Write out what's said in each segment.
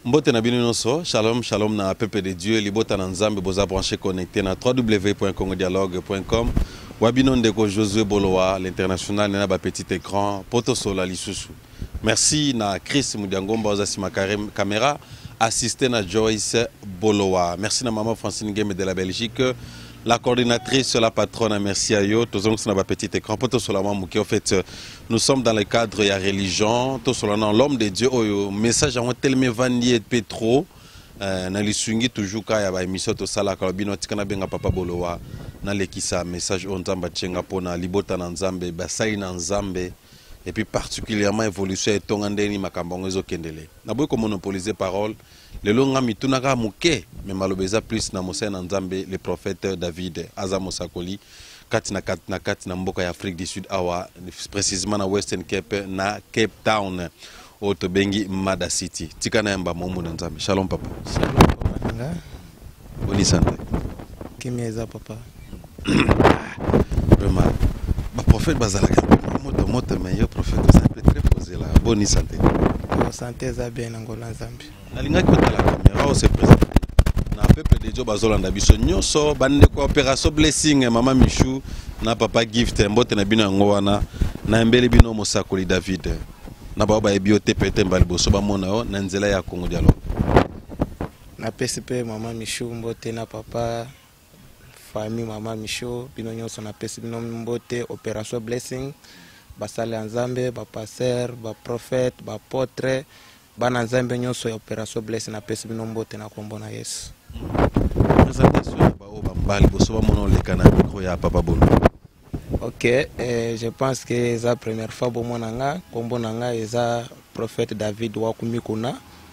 Mbote na bino nyonso, shalom shalom na peuple de Dieu, libota na nzambe boza branché connecté na www.congodialogue.com. Wabino ndeko Josué Bolowa, l'international na ba petit écran, poto sola lisusu. Merci na Chris Mudiangomba oza sima caméra, assisté na Joyce Bolowa. Merci na maman Francine Game de la Belgique, la coordinatrice, la patronne, merci à yo. Tous na ba petit écran, poto sola mamouki. En fait, nous sommes dans le cadre de la religion, tout sola dans l'homme de Dieu. Oh, message en tellement vandier et pétro. Na lisungi toujours ka ya ba émission to sala ka bino tikana benga papa Bolowa na lekisa message on tamba tchenga pona libota na nzambe basai na nzambe et puis particulièrement évolution et tongandeni makambongo ezo kendele na boy ko monopoliser parole le longa mitunaka muke mais malobeza plus na mosai na nzambe le prophète David aza mosakoli kati na mboka ya Afrique du Sud awa précisément na Western Cape na Cape Town Oto bengi Mada City. Tika na yamba momu na nzambe. Shalom papa. Shalom papa nanga. Boni santé. Kimeza papa. Vraiment. Ba prophète bazalaka moto mais yo prophète c'est un peu très posé là. Boni santé. Bonne santé za bien ngola nzambe. Nalinga kota la caméra au se présente. Na peuple de Dieu bazolanda biso nyonso bande ko opération blessing mama Michou na papa gift mbote na bino ngo wana na mbele bino mosakoli David. Na baba ebiote pete mbali boso ba mona yo na nzela ya Congo dialogue na PSP mama Michou mbote na papa famille mama Michou bino nyonso na PSP bino mbote opération blessing basale nzambe ba pasteur ba prophète ba apôtre bana nzambe nyonso opération blessing na PSP bino mbote na kombo na Yesu. Présentation ba o ba mbali boso ba mona le kana micro ya papa Bolo. Ok, je pense que c'est la première fois que je suis prophète David Wakumikuna,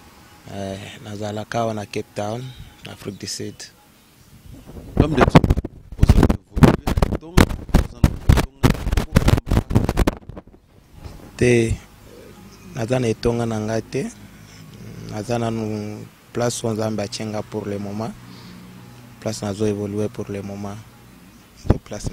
dans na Cape Town, en Afrique du Sud. L'homme de Dieu, vous avez place où on pour le moment. Place où on évoluer pour le moment. Place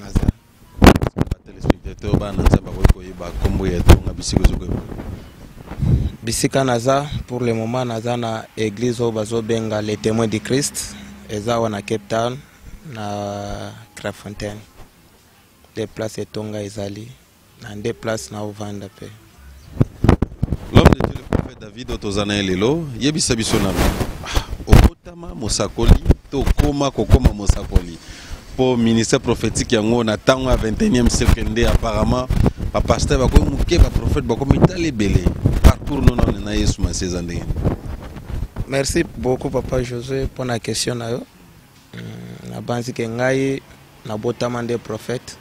Bisika naza pour le moment naza na église au bazo benga les témoins de Christ eza wana Cape Town na Krafontaine des places etonga ezali na des places na ovanda pe. L'homme de Dieu le prophète David otozana elelo yebisa biso na okotama mosakoli to koma kokoma mosakoli pour ministère prophétique yango na tango à 21e siècle ndé apparemment pa pasteur ba ko muke ba prophète ba ko mitale belé parcours non na Yesu ma sezande. Merci beaucoup papa Josué pour la question na yo. Na banzi ke ngai na botama des prophètes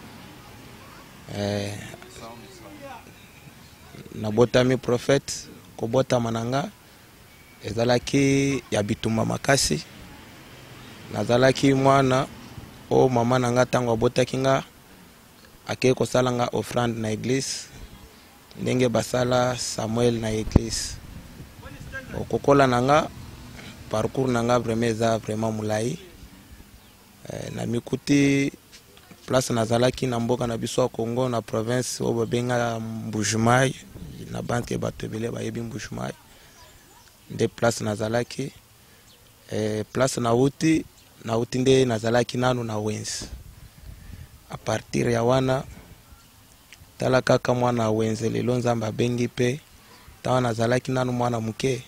na botami prophète ko botama nanga ezalaki ya bitumba makasi nazalaki mwana o mama nanga tango botaki nga ake ko sala nga offrande na église ndenge basala Samuel na église okokola nanga parcours nanga vraiment mulai na mikuti place nazalaki na mboka na biso Congo na province o babenga Mbujumai na banke batebele bayebi Mbujumai nde place nazalaki place na uti nde nazalaki nanu na wenzi a partir ya wana tala kaka mwana wenzi lelo nzamba abengi pe tawa nazalaki nanu mwana muke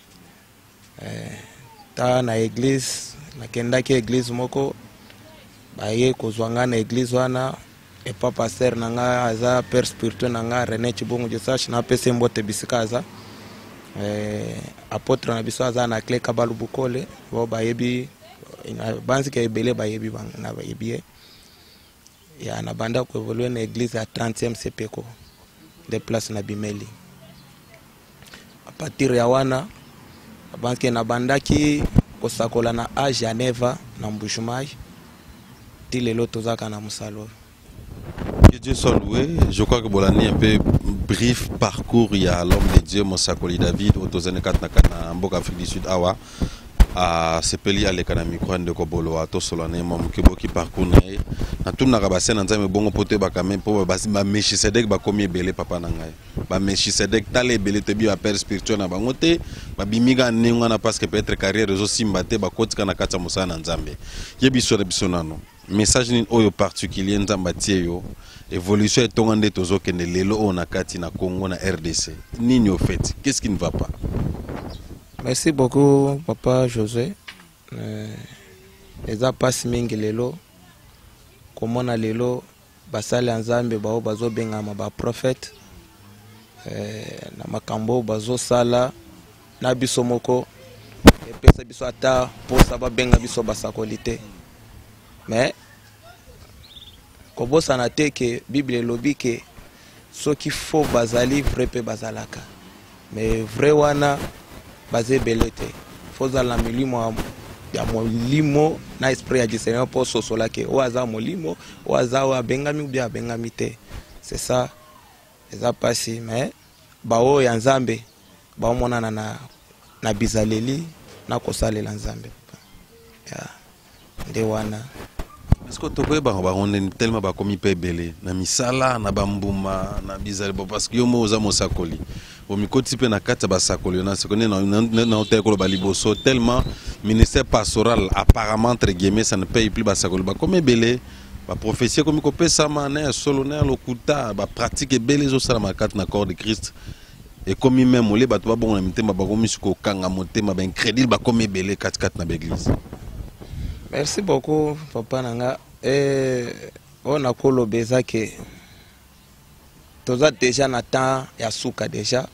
ta na église nakendaki église moko baye kozwanga na église wana epa pasteur nanga aza père spirituel nanga René Chibongo Josash na pese mbote bisika aza apôtre na biso aza na clé kabalu bukole bo bayebi banzi ke ebele bayebi na bayebi ya na banda ko évoluer na église à 30e CPECO de place na Bimeli a partir ya wana banzi na bandaki kosakola na a Genève na Mbujumai tilelo tozaka na musalo. Que Dieu soit loué. Je crois que Bolani un peu brief parcours il y a l'homme de Dieu Mosakoli David au Tozane Katnaka na Mboka Afrique du Sud awa a sepeli aleka na micro ndeko boloa to solane mom kiboki parcours na ye na tuna ka basena nzambe bongo pote ba quand même po ba Melchisedek ba komi ebele papa na ngai ba Melchisedek tale ebele te bi ba père spirituel na bango te ba bimiga ninga na parce que peut-être carrière rezo simba te ba kotika na kata musana na nzambe ye biso de biso nano message ni oyo particulier nzamba tie yo évolution etonga nde tozokende lelo oyo na kati na Congo na RDC nini au fait qu'est-ce qui ne va pas? Merci beaucoup papa José. Eza pasi mingi lelo komona lelo basali nzambe bao bazo bengama ba prophète na makambo bazo sala na biso moko epesa biso ata posa ba benga biso basakolite mais kobosa na teke Bible lobi ke soki fo bazali vrai pe bazalaka mais vrai wana bazé belete foza la milimo ya molimo na esprit ya Seigneur pour sosola ke oaza molimo oaza wa bengami bia bengami te c'est ça eza pasi mais bao ya nzambe bao monana na bizaleli na kosalela nzambe ya nde wana. Est-ce que tu peux on tellement ba komi pe belé na misala na bambuma na bizali parce que yo mo za mosakoli au mikoti pe na kata ba sakoli na se connaît na hôtel ko ba liboso tellement ministère pastoral apparemment entre guillemets ça ne paye plus ba sakoli ba komi belé ba prophétie komi ko pesa mané solo na lokuta ba pratique belé zo sala makata na corps de Christ et comme même olé ba to ba bon na mitemba ba komi suko kanga motema ba incrédible ba komi belé kat na l'église. Merci beaucoup, papa Nanga. On a kolobeza que toza déjà na temps ya suka déjà.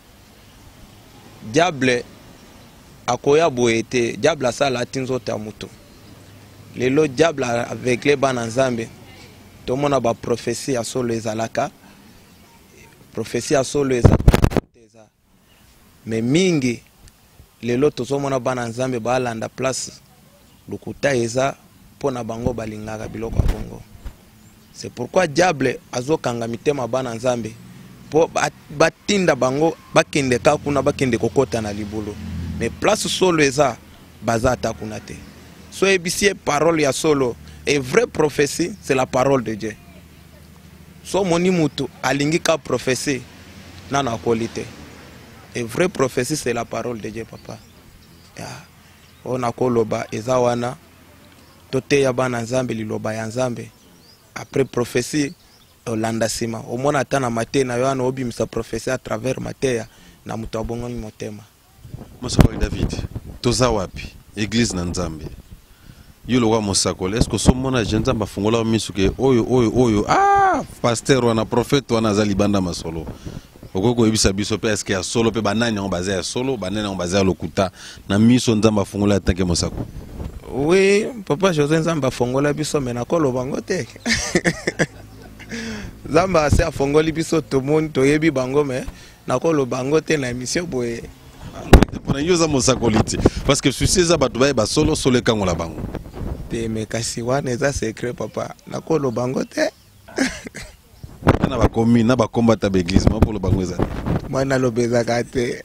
Diable akoya boete, diable asala tinzo ta muto. Lelo diable avec les bananzambe. To mona ba prophétie ya solo ezalaka. Prophétie ya solo ezalaka. Mais mingi lelo tozo mona bananzambe ba landa place lukuta eza pona bango balingaka biloko bongo. C'est pourquoi diable azokanga mitema bana nzambe po batinda bango bakende ka kuna bakende kokota na libulu mais place solo eza bazata kuna te. So ebisie parole ya solo et vraie prophétie c'est la parole de Dieu. So moni mutu alingi ka prophétie nana qualité. Et vraie prophétie c'est la parole de Dieu papa. Yeah. On a koloba ezawana tote ya bana nzambe liloba ya nzambe après prophétie olanda sima omona tana mate na yo ana obimisa prophétie à travers mateya na mutu abongo motema. Mosakoli David toza wapi église na nzambe yo lo wa mosakoli est-ce que so mona jenza bafungola misuke oyo pasteur wana prophète wana za libanda masolo okoko ebisa biso pe est-ce que ya solo pe banani on basé ya solo banani on basé ya lokuta na miso nzamba fungola tanke mosako? Oui papa José nzamba fungola biso mena kolo bango te nzamba se afongoli biso to monde to yebi bango me na kolo bango te na émission boye pour yo za mosakoli te parce que susi za batu ba solo solo kangola bango te me kasi wana eza secret papa na kolo bango te na ba komi na ba combattre l'église ma pour le bango ezali mwana lobeza kate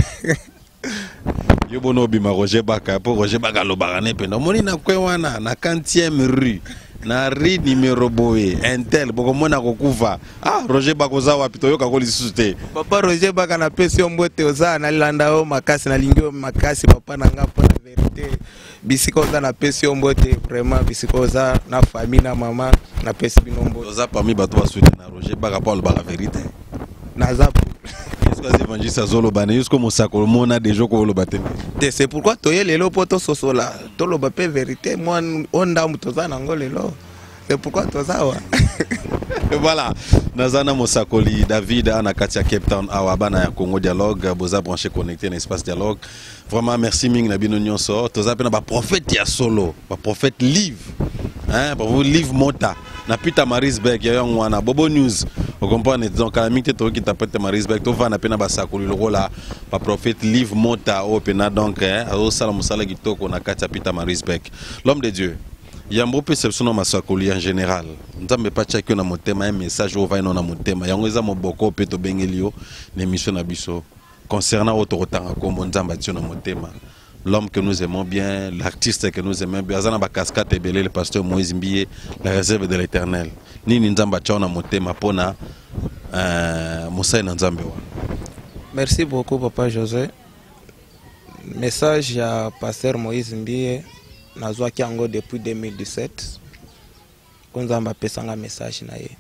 yo bono bima Roger Baka pour Roger Baka lo barane pe no moni na kwe wana na 40e rue na rue numéro boye intel boko mona kokuva Roger Baka za wapi to yo ka kolisuste papa Roger Baka na pesi ombote oza na landa o makasi na lingio makasi papa na ngapo na vérité bisiko za na pesi ombote vraiment bisiko za na famille na mama na pesi binombo oza parmi bato ba soutenir na Roger Baka pour la vérité na zapu est-ce que les évangélistes zolo bana jusqu'au mosako mona déjà ko lo batene te c'est pourquoi toye lelo poto sosola to lo bape vérité moi onda mutoza na ngolelo c'est pourquoi toza wa voilà nazana mosakoli David ana katia Cape Town awa bana ya Congo Dialogue boza branché connecté na espace dialogue vraiment merci ming na bino nyonso toza pena ba prophète ya solo ba prophète live pour vous live mota na Peter Marisberg ya ngwana Bobo News vous comprenez donc la mite to ki tapete Marisberg to va na pena ba sakoli lokola ba prophète live mota o pena donc au sala musala kitoko na katia Peter Marisberg l'homme de Dieu. Il y a une perception masakoli en général. Nzambe pa tchaki na motema un message au va na motema. Yango eza moboko peto bengelio l'émission na biso concernant autorotanga kombo nzamba tio na motema. l'homme que nous aimons bien, l'artiste que nous aimons bien. Azana ba cascade ebele le pasteur Moïse Mbiye, la réserve de l'Éternel. Ni nzamba chona motema pona Moussa Nzambe wa. Merci beaucoup papa José. Message à pasteur Moïse Mbiye nazwa kiango depuis 2017. Konzamba pesanga message na ye.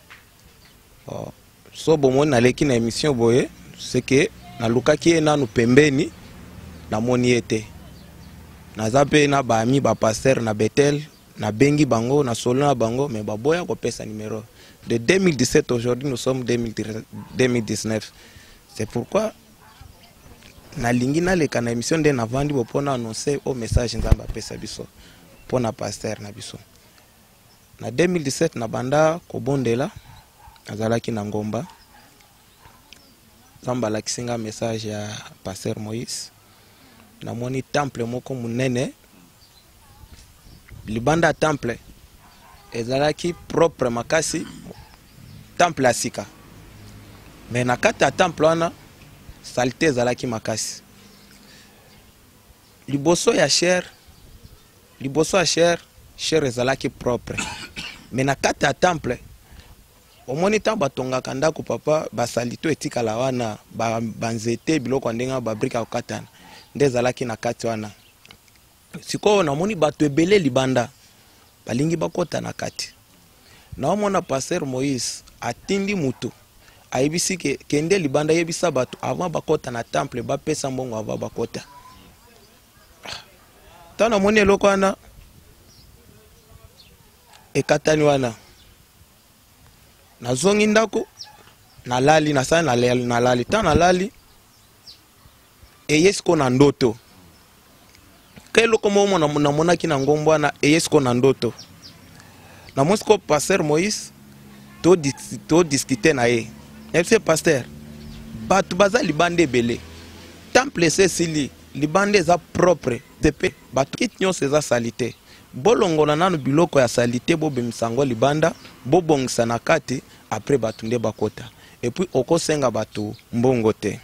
So bomoni naleki na émission boye, c'est que nalukaki ye nanu pembeni na moni ete. Naza pe na baami ba pasteur na Bethel, na bengi bango, na solo na bango, mais baboya ko pesa numéro. De 2017 aujourd'hui nous sommes 2019. C'est pourquoi na lingi na leka na émission de navandi pona annoncer au message nzamba pesa biso pona pasteur na biso. Na 2017 na banda ko bondela azalaki na ngomba. Zamba lakisinga message ya pasteur Moïse. Na moni temple moko munene. Libanda temple ezalaki propre makasi temple asika. Mais na kati ya temple wana saleté ezalaki makasi. Liboso ya cher ezalaki propre. Mais na kati ya temple omoni tan batongaka ndako papa basalito etikala wana banzete biloko ndenga babrika kokatana nde ezalaki na kati wana. Sikoyo namoni bato ebele libanda balingi bakota na kati. Na omona pasteur Moïse atindi mutu ayebisi kende libanda yebisa bato avant bakota na temple bapesa mbongo avant bakota. Tan namoni eloko wana ekatani wana nazongi ndako nalali nasala nalali tan nalali eyesiko na ndoto keloko momo namonaki na ngombo wana eyesiko na ndoto na mosiko pasteur Moïse to discuter na ye epse pasteur bato baza libanda ebele temple sesili libanda eza propre tepe bato kiti nyonso eza salite bolongola nanu biloko ya salite bobemisango libanda bobongisa na kati après bato nde bakota et puis okosenga bato mbongo te.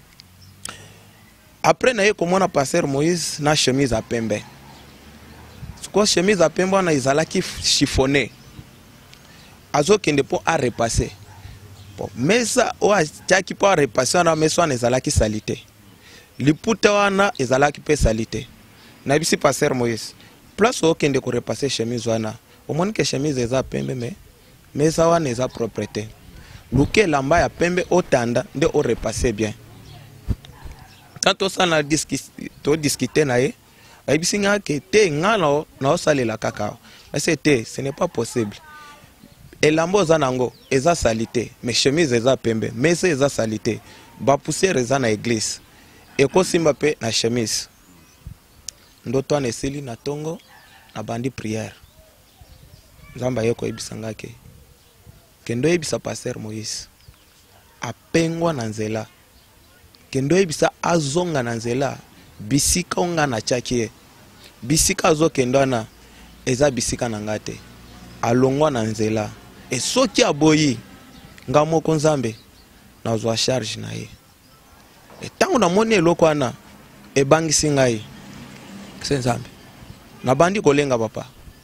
Après na ye komona pasteur Moïse na chemise à pembe. Siko chemise à pembe wana ezalaki chiffonné. Azokende po a repasser. Bon, mesa o atiaki po a repasser na mesa wana ezalaki salite. Liputa wana ezalaki pe salite. Na bisi pasteur Moïse. Place okende ko repasser chemise wana. Omoni ke chemise eza pembe mais mesa wana eza propreté. Luke lamba ya pembe otanda nde o repasser bien. Quand on s'en a discuté na ye, ayibisinga ke te ngana na osalela kakao. C'était ce n'est pas possible. Et lambo zanango eza salité, mais chemise eza pembe, mais eza salité. Ba poussière eza na église. Et ko simba pe na chemise. Ndoto ane seli na tongo na bandi prière. Nzamba yeko ebisanga ke. Kendo ebisa pasteur Moïse. Apengwa na nzela. Kendo ebisa azonga na nzela bisika onga na chakie bisika azo kendo na eza bisika na ngate alongwa na nzela e soki aboyi nga moko nzambe na zo charge na ye e tango na moni eloko wana e bangisi ngai nzambe na bandi kolenga papa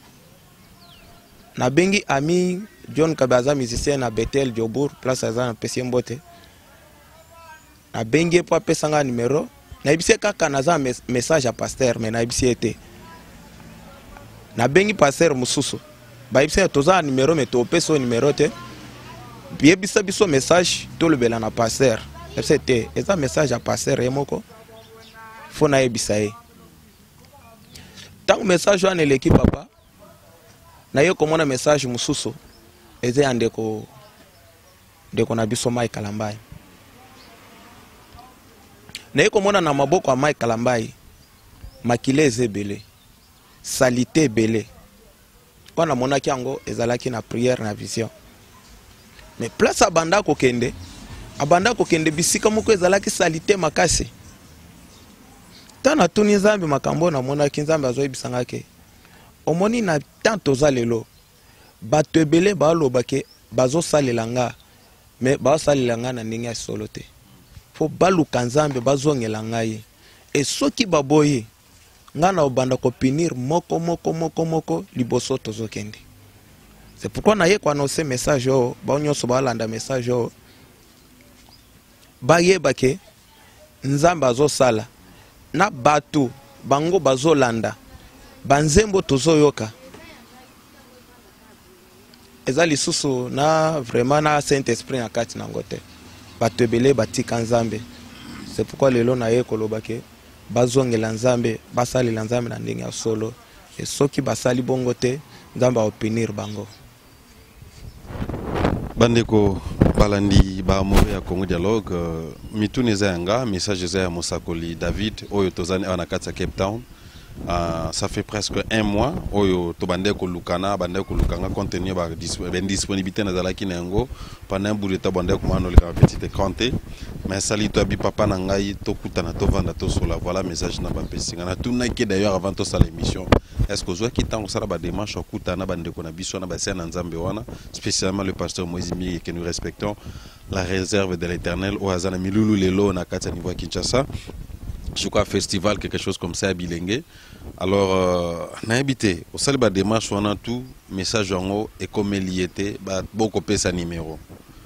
na bengi ami John Kabaza musicien na Bethel Diobour place azana pesi mbote na bengi po apesanga numéro na ibise kaka naza message à pasteur mais na ibise ete na bengi pasteur mususu ba ibise toza numéro mais to peso numéro te biebisa biso message to lebela na pasteur c'était eza message à pasteur yemoko fo na ibisa e tant message wana eleki papa na yo komona message mususu eze andeko ndeko na biso mai kalambai na ye komona na maboko ya Mike Kalambai makile ezebele salite ebele wana monaki yango ezalaki na prière na vision mais place abanda kokende bisika moko ezalaki salite makasi tana tuni nzambe makambo na monaki nzambe azoyebisanga ke omoni na tanto za lelo bato ebele balobake bazosalela nga mais bazosalela nga na ndenge ya solo te fo baluka nzambe bazongela ngai et soki baboye ngana obanda ko punir moko liboso tozokende. C'est pourquoi naye ko annoncer message yo ba nyonso ba landa message yo ba yebake nzamba zo sala na batu bango bazo landa banzembo tozoyoka ezali susu na vraiment na Saint-Esprit na kati na ngote batebele batika nzambe. C'est pourquoi lelo naye kolobake bazongela nzambe basali la nzambe na ndenge ya solo et soki basali bongo te nzamba opinir bango. Bandeko balandi ba move ya Congo Dialogue mitune za yanga message za ya Mosakoli David oyo tozani na kati ya Cape Town. Ça fait presque un mois oyo to bande ko lukana bande ko lukanga contenu ba disponibilité na zalaki na yango pendant un bout de temps bande ko mano le petit écran te mais sali to abi papa na ngai to kutana to vanda to sola voilà message na ba pesinga na tuna ki d'ailleurs avant to sala émission est-ce que zo ki tango sala ba démarche kutana bande ko na biso na ba sena nzambe wana spécialement le pasteur Moïse Mbi que nous respectons la réserve de l'Éternel au Hazana Milulu lelo na kati niveau Kinshasa. Je crois festival quelque chose comme ça à Bilengue. Alors na habité au saliba démarche on a tout message en haut et comme il était beaucoup pèse sa numéro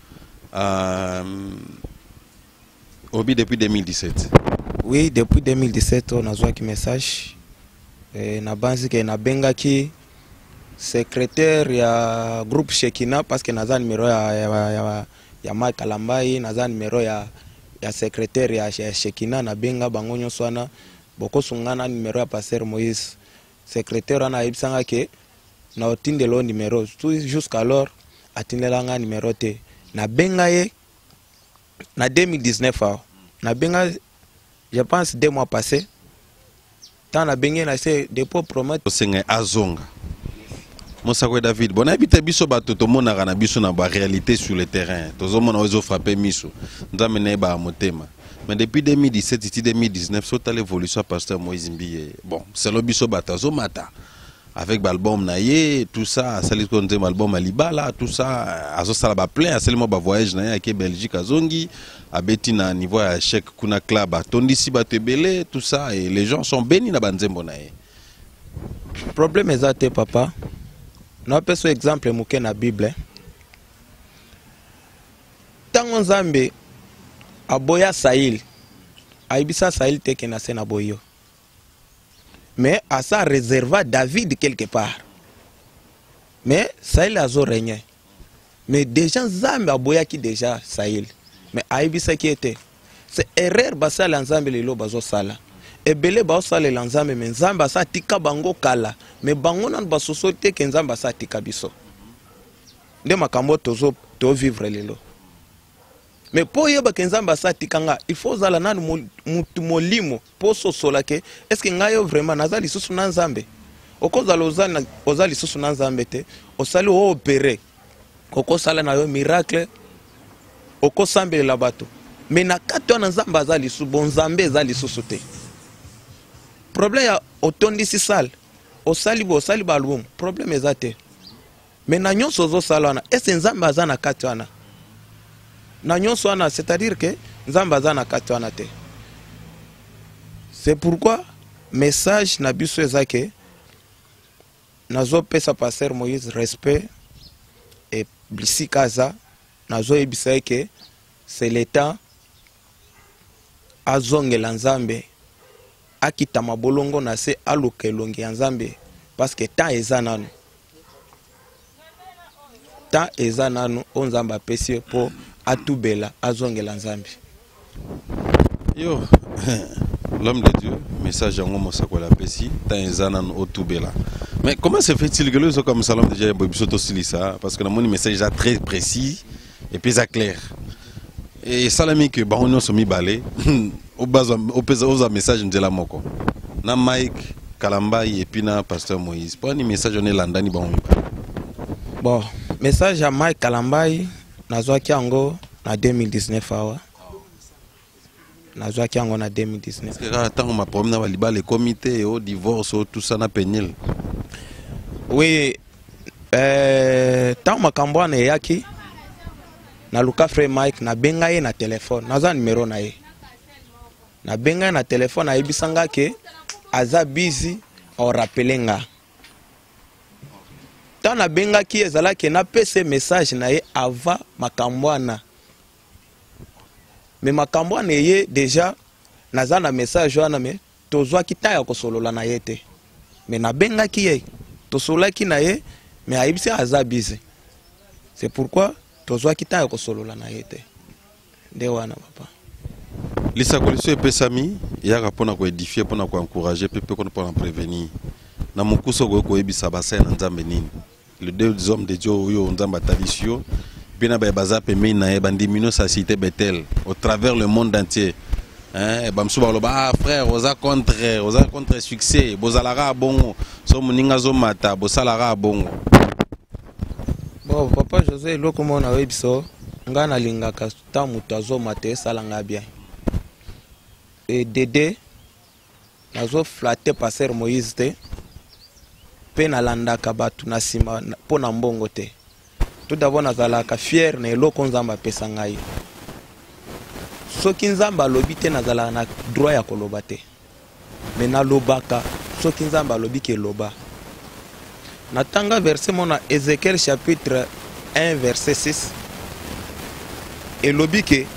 depuis 2017. Oui, depuis 2017 on a joué un message et na banzi que na benga ki secrétaire ya groupe Shekina parce que naza numéro ya Mike Kalambai naza numéro ya secrétaire ya Shekina na benga bango nyonso wana boko sungana numéro ya pasteur Moïse secrétaire ana ibsanga ke na otindelo numéro tout jusqu'alors atindelanga numéro te na benga ye na 2019 na benga je pense 2 mois passés tant na benga na se dépôt promettre senga azonga Mosakwe David bon habite biso bato to monaka na biso na ba réalité sur le terrain tozomona ozo frapper miso ndamene ba motema. Mais depuis 2017 et 2019, sur l'évolution pasteur Moïse Mbi, bon, c'est le biso batazo mata. Avec l'album Naye, tout ça, c'est l'album Alibala, tout ça, à ça la plein, à seulement voyage Naye avec Belgique à Zongi, à Bettina niveau à Cheikh Kuna Club, à Tondisi Batebele, tout ça, et les gens sont bénis na banzembo Naye. Problème est papa. Nous avons un exemple dans la Bible. Tant Nzambe aboya Sahil aibisa Sahil teke na sena boyo mais à ça réserva David quelque part mais Sahil azo régné mais déjà Nzambe aboya ki déjà Sahil mais aibisa qui était c'est erreur basala Nzambe lelo bazo sala ebele ba sala Nzambe mais Nzambe sa tika bango kala mais bango nan ba société ke Nzambe sa tika biso nde makambo tozo to vivre lelo. Mais pour yeba kenzamba sa tikanga il faut zala nanu mutu molimo poso solake est-ce que ngayo vraiment nazali susu na Nzambe okozala ozali susu na Nzambe te osali o opérer okosala na yo miracle okosambela la bato mais na kato na Nzambe azali su bon Nzambe azali susu te problème ya otondisi sal osali ba album problème ezate mais na nyonso zo salana est-ce Nzambe azana kato ana na nyonso wana c'est-à-dire que Nzambe azana kato ana te. C'est pourquoi message na biso ezake nazo pesa pasteur Moïse respect et blisikaza nazo ebisa que c'est l'état azongela Nzambe akita mabolongo na se aluka elongi ya Nzambe parce que temps ezananu o Nzambe apesi po atubela azongela Nzambe. Yo l'homme de Dieu message en Mosakwe la pesi temps ezananu otubela. Mais comment se fait-il que le so comme salon déjà bisoto silisa parce que mon message est très précis et puis ça clair. Et salami que ba on so mi balé au base au message ndela moko. Na Mike Kalambai et puis na pasteur Moïse. Pour un message on est landani ba on mi balé. Bon, message à Mike Kalambai nazwaki yango na 2019 awa. Nazwaki yango na 2019. Parce que tant ma problème na baliba le comité au divorce tout ça na penel. Oui, tant makambo na yaki na luka frère Mike na benga ye na téléphone naza numéro na ye. na benga na téléphone ayebisanga ke aza busy au rappelenga tant na benga ki ezala ke na pese message na ye avant makambwana mais makambwana ye déjà naza na message wana me tozwa kita ya kosolola na ye te mais na benga ki ye tosolola ki na ye mais ayebisi aza busy c'est pourquoi tozwa kita ya kosolola na ye te nde wana papa lisakoliso epesami yaka mpona koédifie mpona koencourage mpe mpona prévenir na mokusa okoki koyebisa basali na nzambe nini le deux hommes de Dieu oyo nzambe atalisi yo mpe na baye baza pembeni na ye bandimino sa cité Bethel au travers le monde entier bamisusu baloba ah frère oza contre succès bozalaka bongo so moninga azomata bosalaka bongo. Bon papa José eloko moko na webiso nga nalingaka ta moto azomata esalanga bien et Dédé nazo flatter passer Moïse te pe nalandaka bato na nsima mpo na mbongo te tout d'abord nazalaka fier na eloko nzambe apesa ngai soki nzambe alobi te nazalaka na droit ya koloba te me nalobaka soki nzambe alobi ke loba natanga verset mona Ézéchiel chapitre 1 verset 6 elobi ke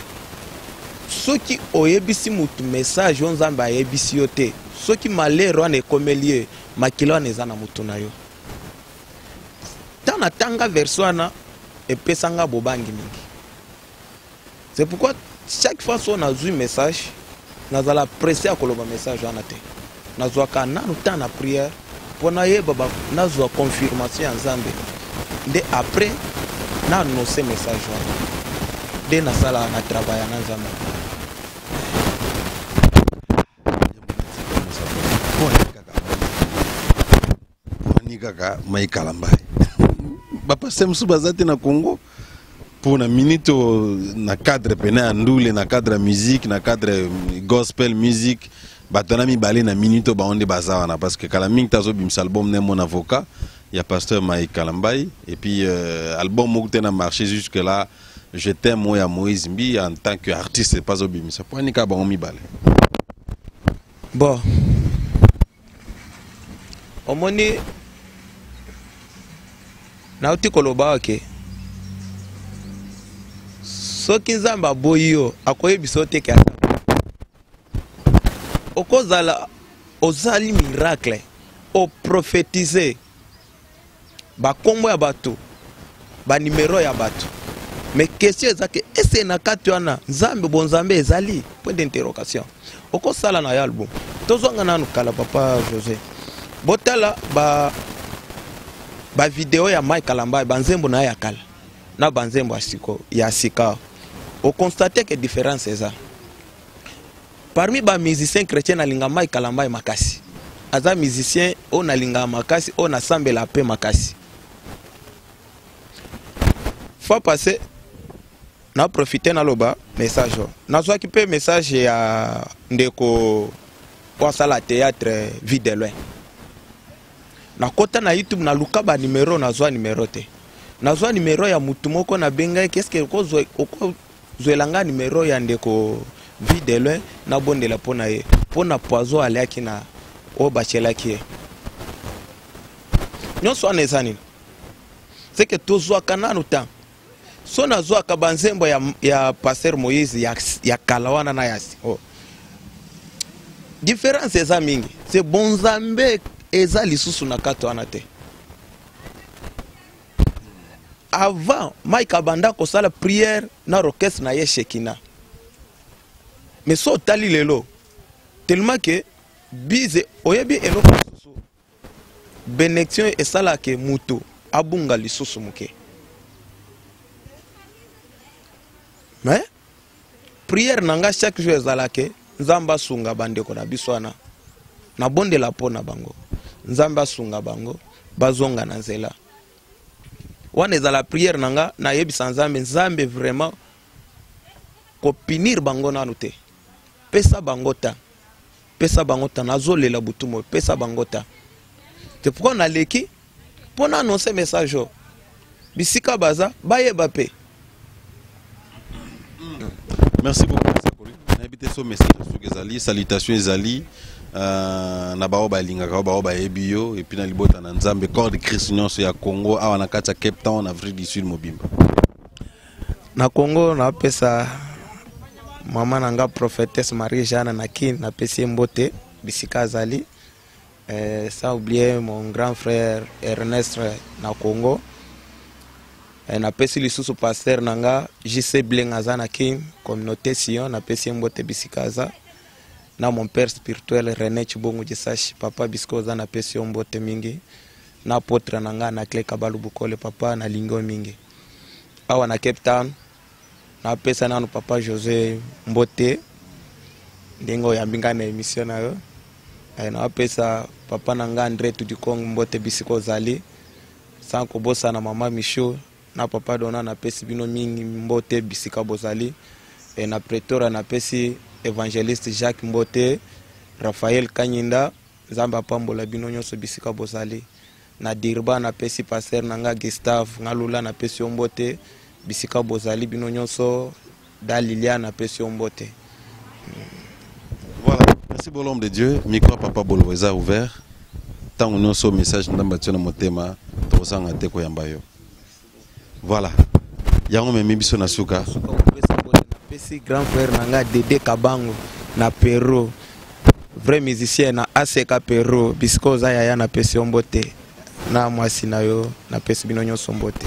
soki oyebisi mutu message yo nzambe ayebisi yo te soki malheur wana ekomeli ye makila wana eza na mutu na yo ntango natanga verset wana epesanga bobangi mingi c'est pourquoi chaque fois so nazwi message nazala pressé ya koloba message wana te nazwaka nanu ntan na prière mpo nayeba nazwa confirmation ya nzambe nde après nanonse message wana nde nasalaka na travail na nzambe. Kaka Maïka Lambai bapa semsu bazate na Congo pour na minute na cadre pena ndule na cadre musique na cadre gospel musique batana mi balé na minute ba onde bazawana parce que kala mingi tazo bimsa album ne mon avocat il y a pasteur Maïka Lambai et puis album moko te na marché jusque là je t'aime moi à Moïse Mbi en tant qu'artiste pas au bimsa pour nika ba mi balé bon omoni nauti koloba ke soki nzambe aboyi yo akoyebisa te ke okozala ozali miracle oprophétise bakombo ya bato banimero ya bato mais question eza ke ese na kati wana nzambe bonzambe ezali point d'interrogation okosala na ya album tozwanga nanu kala papa José botala ba vidéo ya Maïka Lambai banzembo na ya kala na banzembo ya sika o constater que différence eza parmi ba musiciens chrétiens na linga Maïka Lambai makasi aza musicien o na linga makasi o na sambela pe makasi fois passé na profiter na loba message na zwa ki pe message ya ndeko kwa sala théâtre vie de loin na kota na YouTube na luka ba numéro na zwa numéro te na zwa numéro ya mutu moko na benga qu'est-ce que ko zwelanga numéro ya ndeko vie de loin na bondela pona ye pona poison aliaki na o bachelaki nyonso ana ezani c'est que tozwa kananu ta so na zwa ka banzembo ya pasteur Moïse ya kalawana na yasi différence eza mingi c'est bonzambe eza lisusu na kati wana te avant Maïka banda kosala prière na orchestre na ye Shekina mais so tali lelo tellement que bize oyebi eloko lisusu bénédiction esala ke mutu abunga lisusu muke mais prière nanga chaque jour ezala ke nzamba sunga bandeko na biso wana na bondela pona bango nzamba sunga bango bazonga na nzela wana ezala prière nanga na yebisa nzambe vraiment ko punir bango nanu te pesa bango ta nazolela butumo pesa bango ta c'est pourquoi na leki pona annoncer message bisika baza bayeba pe. Merci beaucoup. habité ce message sur Gezali, salutations Ezali, Nabaoba Lingaka, Baoba Ebio, et puis na libota na Nzambe, corps de Christ nyonso ya Congo, awa na kati ya Cape Town, Afrique du Sud mobimba. Na Congo na pesa mama nanga prophétesse Marie Jeanne Nakin na pesi mbote bisika azali. Sans oublier mon grand frère Ernest na Congo. Na pesi lisusu pasteur nanga JC Bleng azana King communauté Sion na pesi mbote bisikaza. Na mon père spirituel René Chibongo Jisashi papa bisko zana pesi mbote mingi. Na potre nanga na Clé Kabalu Bukole papa na lingo mingi. Awa na Cape Town na pesa nanu papa José Mbote ndingo ya mbinga na émission na yo. Na pesa papa nanga André Tudikong Mbote bisiko zali. Sanko bosa na mama Micho na papa dona na pesi bino mingi Mbote bisika bozali. Na pretora na pesi évangéliste Jacques Mbote, Raphaël Kanyinda, Zamba Pambola bino nyonso bisika bozali. Na Dirba na pesi pasteur nanga Gustave Ngalula na pesi Mbote bisika bozali bino nyonso Dalilia na pesi Mbote. Voilà, merci pour l'homme de Dieu. Micro papa Bolo est ouvert. Tant on a un message dans le thème, Tozanga Teko Yambayo. Voilà. Yango me mibiso na suka. Pesi grand frère nanga Dede Kabango na Peru. Vrai musicien na ACK Peru. Bisiko Zaya na pesi Mbote. Na mwasi na yo na pesi bino nyonso Mbote.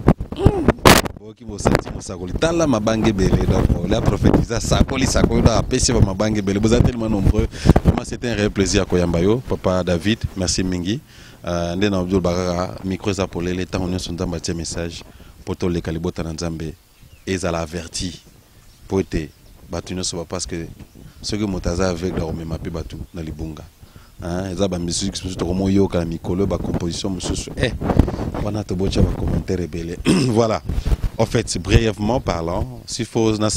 Boki bo senti mosakoli tala mabange belé donc la prophétisa sakoli sakoli da pesi ba mabange belé. Vous êtes tellement nombreux. Vraiment c'était un réel plaisir Koyambayo. Papa David, merci mingi. Ndena Abdul Baraka micro za pour les temps on sont dans un message pour tous les calibota na Nzambe et à averti pour être battu ne soit parce que ce que motaza avec la remema pe batu na libunga. Eza ba musique surtout comme yo ka mikolo ba composition mususu wana to bocha ba commentaire belé. Voilà. En fait, brièvement parlant, s'il faut na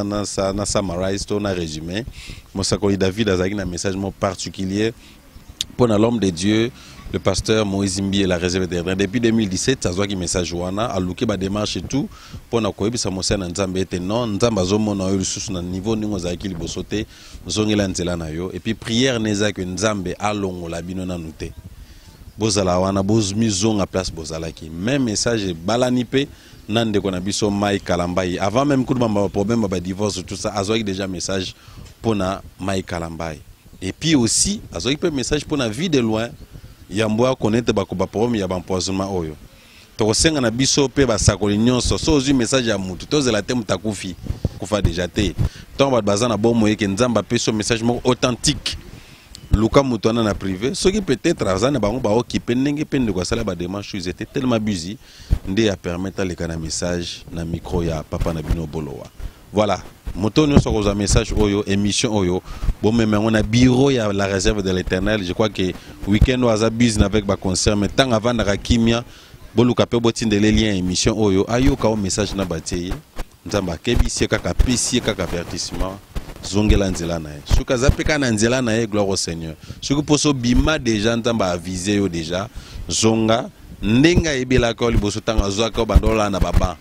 summarize ton résumé, Mosakoli David a un message particulier pour l'homme de Dieu, le pasteur Moïse Mbi et la réserve des Derniers. Depuis 2017, ça soit qui message wana a looké ba démarche et tout pour na koyebi sa mosa na Nzambe était non Nzamba zomo na yo sous na niveau ningo za ki libosote zongela nzela na yo et puis prière neza que Nzambe alongo la bino na nuté. Bozala wana boz mizong à place bozala ki même message balanipe nande kona biso Mai Kalambai avant même coup de problème ba divorce tout ça azoki déjà message pour na Mai Kalambai et puis aussi azoki pe message pour na vie de loin yamboa connaître ba ko ba problème ya ba empoisonnement oyo to senga na biso pe ba sakoli nyonso so ozu message ya mutu to zela te mutakufi kufa déjà te tant ba bazana bon moye ke Nzamba pe so message mo authentique Luka Moutona na privé, ceux qui peut-être azana bango ba occupé ndenge pende ko sala ba démarche ils étaient tellement busy ndé à permettre les kana message na micro ya papa na bino bolowa. Voilà, moto nous sur message oyo émission oyo bon même on a bureau ya la réserve de l'Éternel, je crois que week-end on a busy avec ba concert mais tant avant na kimia boluka pe botinde les liens émission oyo ayo ka message na batie Nzamba kebi sieka ka pesi ka avertissement zongela nzela na ye suka zapeka na nzela na ye gloire au Seigneur suku poso bima déjà Nzamba avisé yo déjà zonga ndenga ebela ko liboso tanga zwaka bandola na baba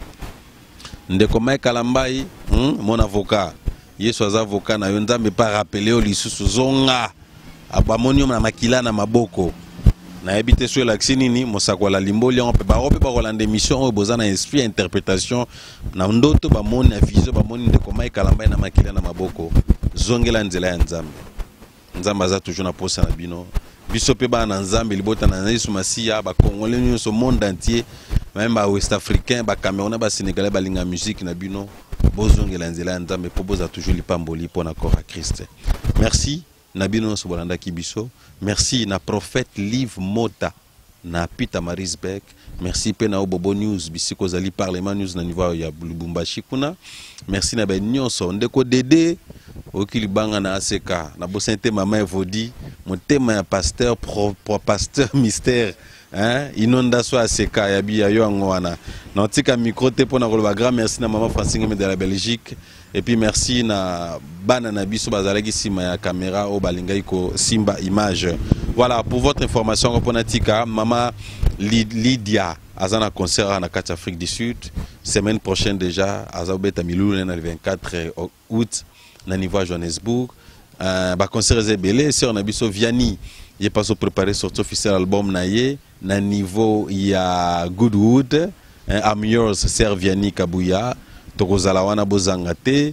ndeko Mai Kalambai mon avocat yesu aza avocat na yo Nzambe pa rappeler yo lisusu zonga abamoni na makila na maboko na ebité sur l'axinini mosako la limboli on peut ba rolande émission o bozana esprit interprétation na ndoto ba moni na vision ba moni ndeko Mai Kalambai na makila na maboko zongela nzela ya Nzambe Nzamba za toujours na posa na bino biso pe ba na Nzambe libota na Yesu Masia ba congolais nyonso monde entier même ba ouest africain ba camerounais ba sénégalais ba linga musique na bino bozongela nzela ya Nzambe po boza toujours lipamboli pona corps à Christ. Merci Nabino Sobolanda Kibiso. Merci na prophète Liv Mota na Peter Marisbeck. Merci pena Bobo News bisiko zali parlement news na niveau ya Lubumbashi kuna. Merci na ben nyonso ndeko Dede okilibanga na ACK na bosente mama evodi motema ya pasteur pro pasteur mystère hein inondation ACK ya biya yo ngwana na tika micro te pona ko ba grand merci na maman Francine de la Belgique. Et puis merci na bana na biso bazalaki sima ya caméra au balingai ko simba image. Voilà pour votre information reponatika maman Lydia azana concert en Afrique du Sud semaine prochaine déjà azabeta milou le 24 août na niveau à Johannesburg. Concert Zebele, c'est on a biso Vianney. Il est pas préparé sortie officiel album naie. Na niveau il y a Goodwood, I'm Yours, Ser Vianney Kabuya, Tokozalawana Bozangate,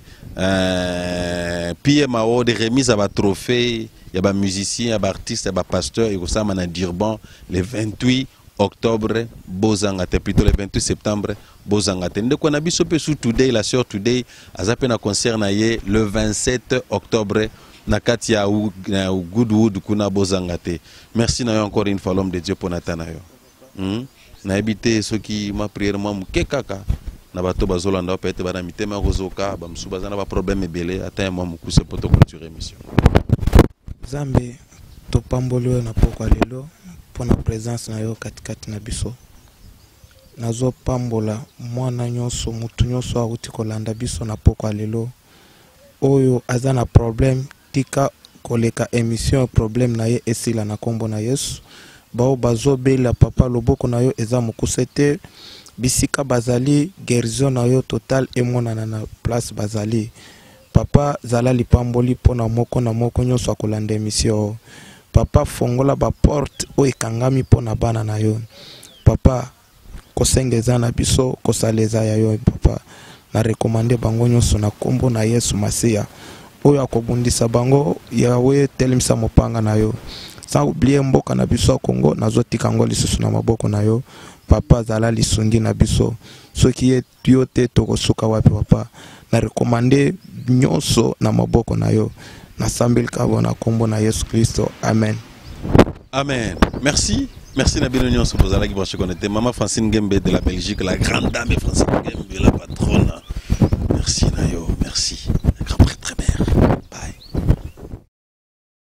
puis mao de remise à trophée, il y a musiciens, il y a artistes, il y a pasteurs et ça man Durban le 28 octobre Bozangate, plutôt le 28 septembre Bozangate. Donc on a biso pe sous Today, la sœur Today, azape na concert naie le 27 octobre. Nakati ya Goodwood kuna Bozangate. Merci na yo encore une fois l'homme de Dieu pour Natana yo. Na habité ceux qui m'a prière moi mukekaka na bato bazolanda peut être bana mitema rozoka ba msubaza na ba problème ebele ata moi mukuse poto clôturer mission. Zambe to pambolo na poko lelo pour na présence na yo katikati na biso. Nazo pambola mwana nyonso mutu nyonso auti kolanda biso na poko lelo. Oyo azana problème tika koleka émission problème na ye esila na kombo na Yesu bao bazobela papa loboko na yo eza mokusete bisika bazali guérison na yo total emonana na place bazali papa zala lipamboli pona moko na moko nyonso akolanda émission papa fongola ba porte o ekangami pona bana na yo papa kosengeza na biso kosaleza ya yo papa na recommander bango nyonso na kombo na Yesu Masia oyo akobundisa bango yawe telimisa mopanga na yo sans oublier mboka na biso Congo nazotika ngo lisusu na maboko na yo papa zala lisundi na biso soki yo te tokosuka wapi papa na recommander nyonso na maboko na yo na sambel kabo na kombo na Yesu Kristo amen amen. Merci. Merci Nabino Nyon Sobozala qui branche connecté. Maman Francine Gembe de la Belgique, la grande dame Francine Gembe, la patronne. Merci Nayo, merci.